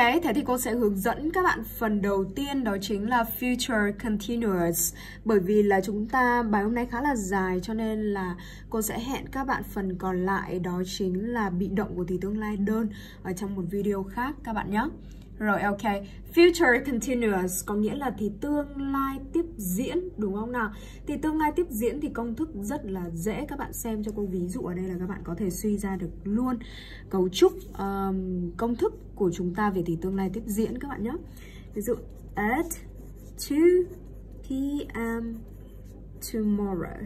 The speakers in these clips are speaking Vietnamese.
thế thì cô sẽ hướng dẫn các bạn phần đầu tiên, đó chính là future continuous. Bởi vì là chúng ta bài hôm nay khá là dài cho nên là cô sẽ hẹn các bạn phần còn lại, đó chính là bị động của thì tương lai đơn ở trong một video khác các bạn nhé. Rồi ok, future continuous có nghĩa là thì tương lai tiếp diễn, đúng không nào? Thì tương lai tiếp diễn thì công thức rất là dễ. Các bạn xem cho cô ví dụ ở đây là các bạn có thể suy ra được luôn cấu trúc công thức của chúng ta về thì tương lai tiếp diễn các bạn nhé. Ví dụ at 2 p.m. tomorrow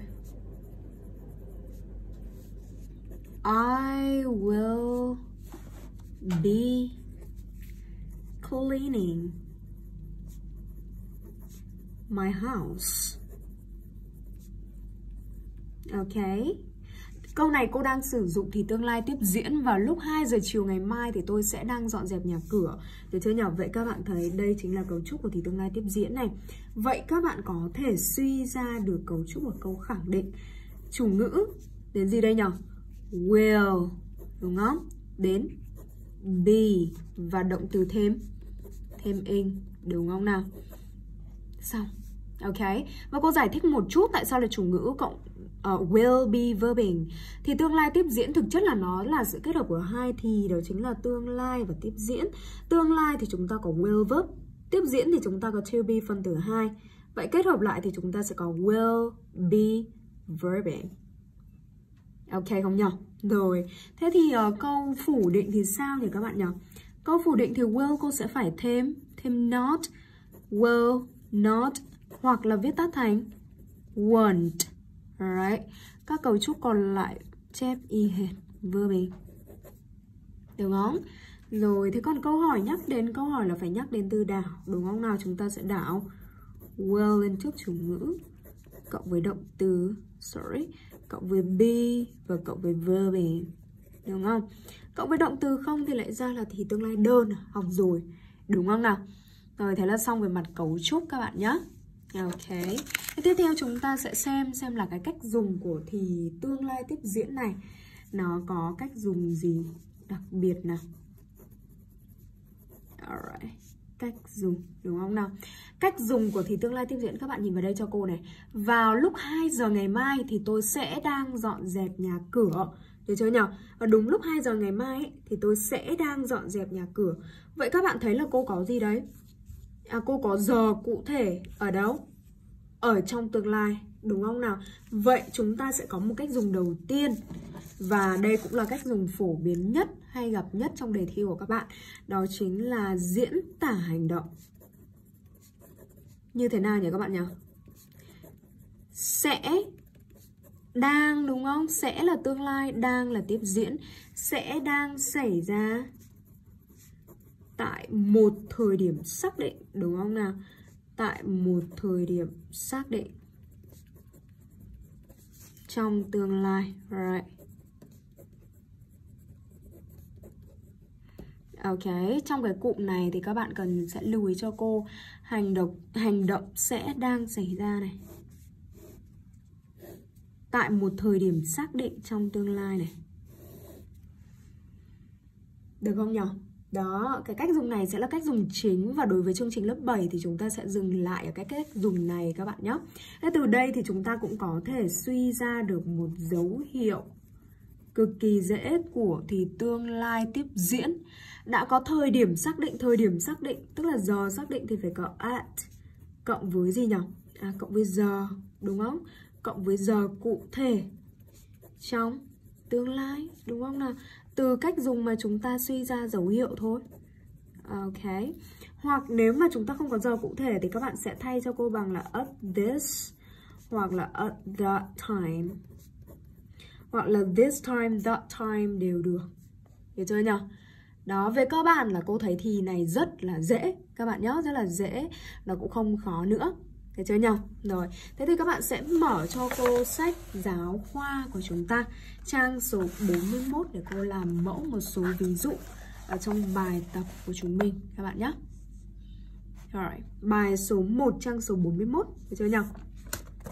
I will be cleaning my house. Ok. Câu này cô đang sử dụng thì tương lai tiếp diễn vào lúc 2 giờ chiều ngày mai thì tôi sẽ đang dọn dẹp nhà cửa. Được chưa nhỉ? Vậy các bạn thấy đây chính là cấu trúc của thì tương lai tiếp diễn này. Vậy các bạn có thể suy ra được cấu trúc của câu khẳng định. Chủ ngữ đến gì đây nhỉ? Will, đúng không? Đến be và động từ thêm in, đúng không nào? Xong. Ok. Và cô giải thích một chút tại sao là chủ ngữ cộng will be verbing. Thì tương lai tiếp diễn thực chất là nó là sự kết hợp của hai thì, đó chính là tương lai và tiếp diễn. Tương lai thì chúng ta có will verb, tiếp diễn thì chúng ta có to be phân tử 2. Vậy kết hợp lại thì chúng ta sẽ có will be verbing. Ok không nhỉ? Rồi, thế thì câu phủ định thì sao nhỉ các bạn nhỉ? Câu phủ định thì will cô sẽ phải thêm not, will, not, hoặc là viết tắt thành won't. Alright. Các cấu trúc còn lại chép y hệt verbing. Đúng không? Rồi, thế còn câu hỏi nhắc đến câu hỏi là phải nhắc đến từ đảo, đúng không nào? Chúng ta sẽ đảo will lên trước chủ ngữ cộng với động từ cộng với be và cộng với verbing, đúng không? Cộng với động từ không thì lại ra là thì tương lai đơn, học rồi, đúng không nào? Rồi, thế là xong về mặt cấu trúc các bạn nhé. Ok. Thế tiếp theo chúng ta sẽ xem là cái cách dùng của thì tương lai tiếp diễn này nó có cách dùng gì đặc biệt nào. Alright. Cách dùng, đúng không nào? Cách dùng của thì tương lai tiếp diễn các bạn nhìn vào đây cho cô này. Vào lúc 2 giờ ngày mai thì tôi sẽ đang dọn dẹp nhà cửa. Được chưa nhỉ? Và đúng lúc 2 giờ ngày mai ấy, thì tôi sẽ đang dọn dẹp nhà cửa. Vậy các bạn thấy là cô có gì đấy? Cô có giờ cụ thể ở đâu? Ở trong tương lai, đúng không nào? Vậy chúng ta sẽ có một cách dùng đầu tiên. Và đây cũng là cách dùng phổ biến nhất hay gặp nhất trong đề thi của các bạn. Đó chính là diễn tả hành động. Như thế nào nhỉ các bạn nhỉ? Sẽ, đang, đúng không? Sẽ là tương lai, đang là tiếp diễn. Sẽ đang xảy ra tại một thời điểm xác định, đúng không nào? Tại một thời điểm xác định trong tương lai, right? Ok, trong cái cụm này thì các bạn cần sẽ lưu ý cho cô hành động sẽ đang xảy ra này tại một thời điểm xác định trong tương lai này. Được không nhỉ? Đó, cái cách dùng này sẽ là cách dùng chính và đối với chương trình lớp 7 thì chúng ta sẽ dừng lại ở cái cách dùng này các bạn nhé. Thế từ đây thì chúng ta cũng có thể suy ra được một dấu hiệu cực kỳ dễ của thì tương lai tiếp diễn. Đã có thời điểm xác định tức là giờ xác định thì phải có at cộng với gì nhỉ? Cộng với giờ, đúng không? Cộng với giờ cụ thể trong tương lai, đúng không nào? Từ cách dùng mà chúng ta suy ra dấu hiệu thôi. Ok. Hoặc nếu mà chúng ta không có giờ cụ thể thì các bạn sẽ thay cho cô bằng là at this, hoặc là at that time, hoặc là this time, that time đều được. Hiểu chưa nhỉ? Đó, về cơ bản là cô thấy thì này rất là dễ. Các bạn nhớ, rất là dễ. Nó cũng không khó nữa. Thấy chưa nhỉ? Rồi, thế thì các bạn sẽ mở cho cô sách giáo khoa của chúng ta, trang số 41 để cô làm mẫu một số ví dụ ở trong bài tập của chúng mình các bạn nhé. Rồi, bài số 1 trang số 41, thấy chưa nhỉ?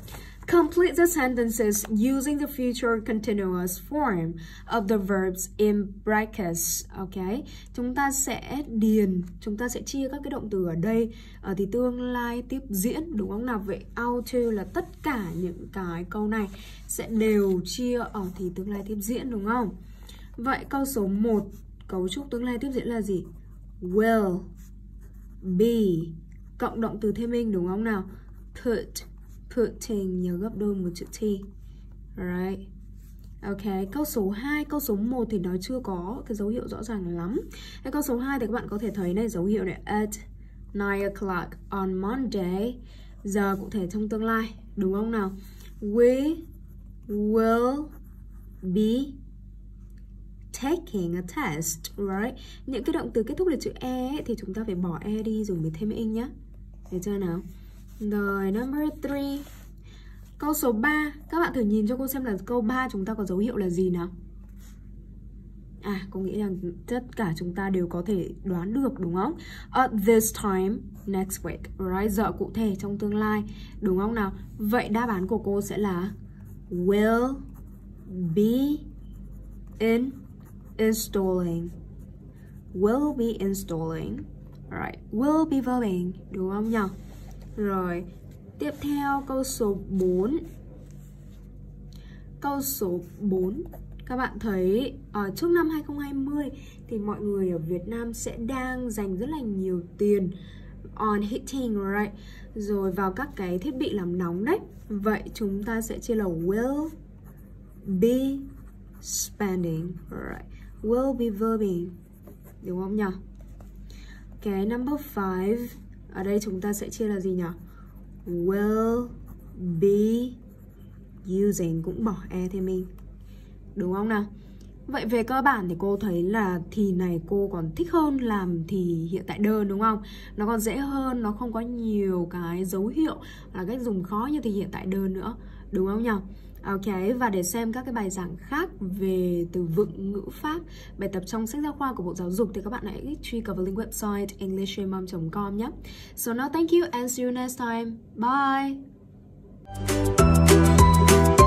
Complete the sentences using the future continuous form of the verbs in brackets. Ok, chúng ta sẽ chia các cái động từ ở đây thì tương lai tiếp diễn, đúng không nào? Vậy auto là tất cả những cái câu này sẽ đều chia ở thì tương lai tiếp diễn, đúng không? Vậy câu số 1, cấu trúc tương lai tiếp diễn là gì? Will, be, cộng động từ thêm in, đúng không nào? Putting, nhớ gấp đôi một chữ T. Right. Ok, câu số 2, câu số 1 thì nó chưa có cái dấu hiệu rõ ràng lắm. Cái câu số 2 thì các bạn có thể thấy này, dấu hiệu này at 9 o'clock on Monday, giờ cụ thể trong tương lai, đúng không nào? We will be taking a test, right? Những cái động từ kết thúc là chữ e ấy, thì chúng ta phải bỏ e đi rồi mới thêm in nhá. Được chưa nào? Rồi, number 3. Câu số 3, các bạn thử nhìn cho cô xem là câu 3 chúng ta có dấu hiệu là gì nào? Cô nghĩ rằng tất cả chúng ta đều có thể đoán được, đúng không? At this time next week, right? Giờ cụ thể trong tương lai, đúng không nào? Vậy đáp án của cô sẽ là will be installing. Will be installing. Right, will be verbing, đúng không nhỉ? Rồi, tiếp theo câu số 4. Câu số 4, các bạn thấy trước năm 2020 thì mọi người ở Việt Nam sẽ đang dành rất là nhiều tiền on heating, right? Rồi vào các cái thiết bị làm nóng đấy. Vậy chúng ta sẽ chia là will be spending, right? Will be verbing, đúng không nhỉ? Cái number 5, ở đây chúng ta sẽ chia là gì nhỉ? Will be using, cũng bỏ e thêm mình, đúng không nào? Vậy về cơ bản thì cô thấy là thì này cô còn thích hơn làm thì hiện tại đơn, đúng không? Nó còn dễ hơn, nó không có nhiều cái dấu hiệu là cách dùng khó như thì hiện tại đơn nữa, đúng không nhỉ? Ok, và để xem các cái bài giảng khác về từ vựng ngữ pháp, bài tập trong sách giáo khoa của Bộ Giáo dục thì các bạn hãy truy cập vào link website englishwithmom.com nhé. So now thank you and see you next time. Bye!